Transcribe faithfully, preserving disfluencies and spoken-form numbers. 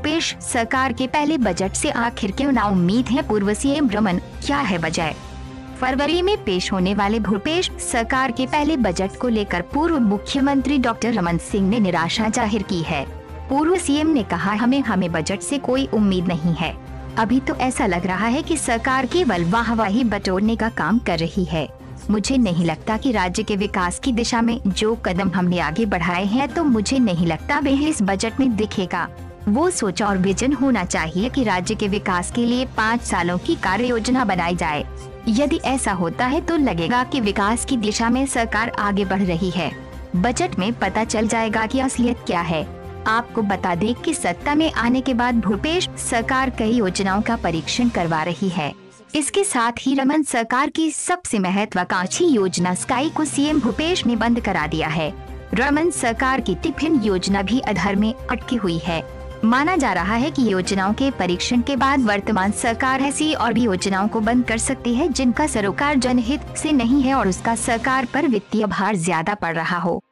भूपेश सरकार के पहले बजट से आखिर क्यों ना उम्मीद है? पूर्व सीएम रमन, क्या है वजह? फरवरी में पेश होने वाले भूपेश सरकार के पहले बजट को लेकर पूर्व मुख्यमंत्री डॉक्टर रमन सिंह ने निराशा जाहिर की है। पूर्व सीएम ने कहा, हमें हमें बजट से कोई उम्मीद नहीं है। अभी तो ऐसा लग रहा है कि सरकार केवल वाहवाही बटोरने का काम कर रही है। मुझे नहीं लगता कि राज्य के विकास की दिशा में जो कदम हमने आगे बढ़ाए हैं, तो मुझे नहीं लगता वह इस बजट में दिखेगा। वो सोच और विजन होना चाहिए कि राज्य के विकास के लिए पाँच सालों की कार्य योजना बनाई जाए। यदि ऐसा होता है तो लगेगा कि विकास की दिशा में सरकार आगे बढ़ रही है। बजट में पता चल जाएगा कि असलियत क्या है। आपको बता दें कि सत्ता में आने के बाद भूपेश सरकार कई योजनाओं का परीक्षण करवा रही है। इसके साथ ही रमन सरकार की सबसे महत्वाकांक्षी योजना स्काई को सीएम भूपेश ने बंद करा दिया है। रमन सरकार की टिफिन योजना भी अधर में अटकी हुई है। माना जा रहा है कि योजनाओं के परीक्षण के बाद वर्तमान सरकार ऐसी और भी योजनाओं को बंद कर सकती है जिनका सरोकार जनहित से नहीं है और उसका सरकार पर वित्तीय भार ज्यादा पड़ रहा हो।